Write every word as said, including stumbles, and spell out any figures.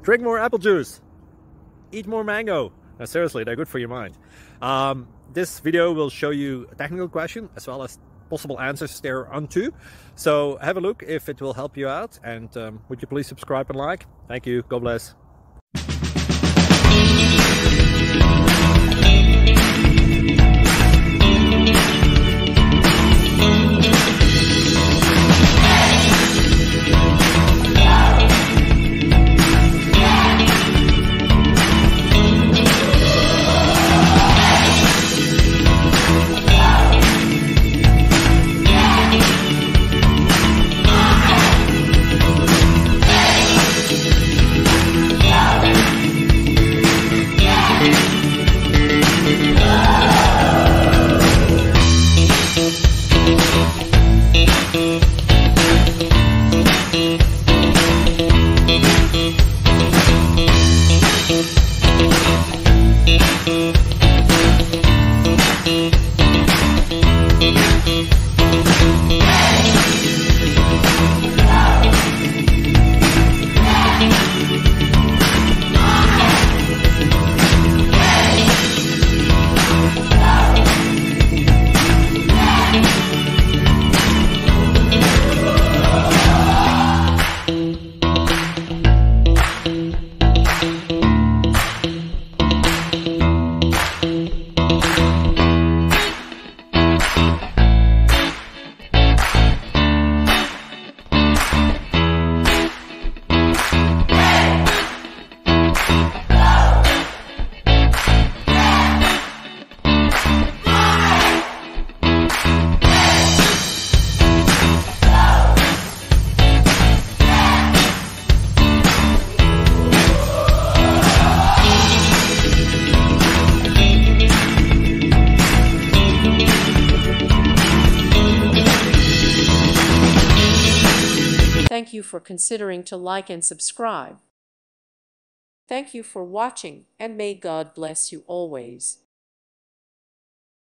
drink more apple juice, eat more mango. Now, seriously, they're good for your mind. Um, this video will show you a technical question as well as possible answers thereunto. So have a look if it will help you out, and um, would you please subscribe and like? Thank you. God bless. Thank you for considering to like and subscribe. Thank you for watching, and may God bless you always.